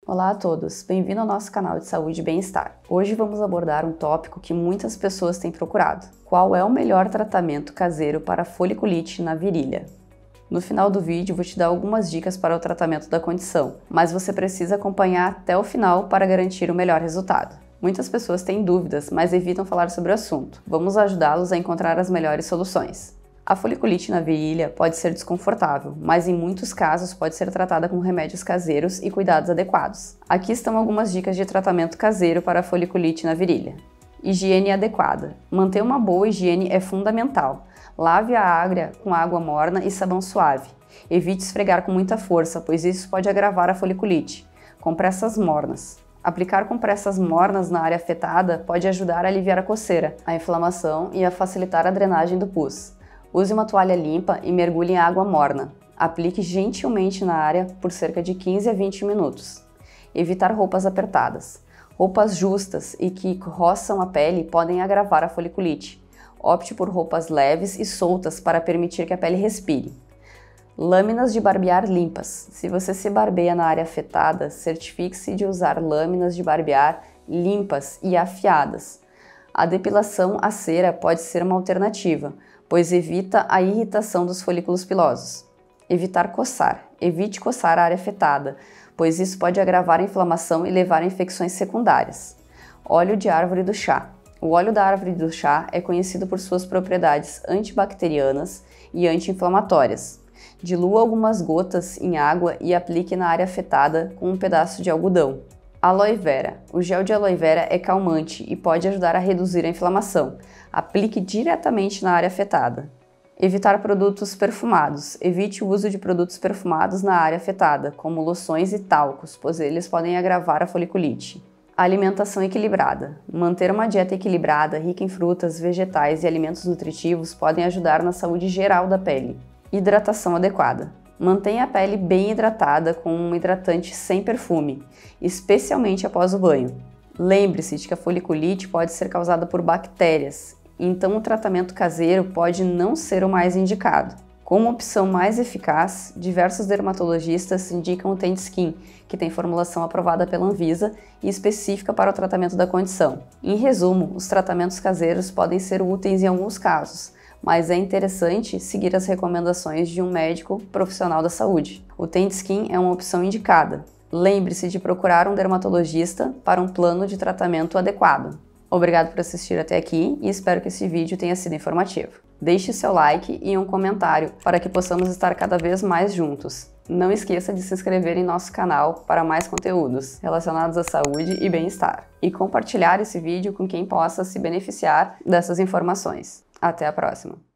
Olá a todos, bem-vindo ao nosso canal de saúde e bem-estar. Hoje vamos abordar um tópico que muitas pessoas têm procurado. Qual é o melhor tratamento caseiro para foliculite na virilha? No final do vídeo vou te dar algumas dicas para o tratamento da condição, mas você precisa acompanhar até o final para garantir o melhor resultado. Muitas pessoas têm dúvidas, mas evitam falar sobre o assunto. Vamos ajudá-los a encontrar as melhores soluções. A foliculite na virilha pode ser desconfortável, mas em muitos casos pode ser tratada com remédios caseiros e cuidados adequados. Aqui estão algumas dicas de tratamento caseiro para a foliculite na virilha. Higiene adequada. Manter uma boa higiene é fundamental. Lave a área com água morna e sabão suave. Evite esfregar com muita força, pois isso pode agravar a foliculite. Compressas mornas. Aplicar compressas mornas na área afetada pode ajudar a aliviar a coceira, a inflamação e a facilitar a drenagem do pus. Use uma toalha limpa e mergulhe em água morna. Aplique gentilmente na área por cerca de 15 a 20 minutos. Evitar roupas apertadas. Roupas justas e que roçam a pele podem agravar a foliculite. Opte por roupas leves e soltas para permitir que a pele respire. Lâminas de barbear limpas. Se você se barbeia na área afetada, certifique-se de usar lâminas de barbear limpas e afiadas. A depilação a cera pode ser uma alternativa, pois evita a irritação dos folículos pilosos. Evitar coçar. Evite coçar a área afetada, pois isso pode agravar a inflamação e levar a infecções secundárias. Óleo de árvore do chá. O óleo da árvore do chá é conhecido por suas propriedades antibacterianas e anti-inflamatórias. Dilua algumas gotas em água e aplique na área afetada com um pedaço de algodão. Aloe vera. O gel de aloe vera é calmante e pode ajudar a reduzir a inflamação. Aplique diretamente na área afetada. Evitar produtos perfumados. Evite o uso de produtos perfumados na área afetada, como loções e talcos, pois eles podem agravar a foliculite. Alimentação equilibrada. Manter uma dieta equilibrada, rica em frutas, vegetais e alimentos nutritivos podem ajudar na saúde geral da pele. Hidratação adequada. Mantenha a pele bem hidratada com um hidratante sem perfume, especialmente após o banho. Lembre-se de que a foliculite pode ser causada por bactérias, então o tratamento caseiro pode não ser o mais indicado. Como opção mais eficaz, diversos dermatologistas indicam o Tentskin, que tem formulação aprovada pela Anvisa e específica para o tratamento da condição. Em resumo, os tratamentos caseiros podem ser úteis em alguns casos, mas é interessante seguir as recomendações de um médico profissional da saúde. O Tentskin é uma opção indicada. Lembre-se de procurar um dermatologista para um plano de tratamento adequado. Obrigado por assistir até aqui e espero que esse vídeo tenha sido informativo. Deixe seu like e um comentário para que possamos estar cada vez mais juntos. Não esqueça de se inscrever em nosso canal para mais conteúdos relacionados à saúde e bem-estar. E compartilhar esse vídeo com quem possa se beneficiar dessas informações. Até a próxima!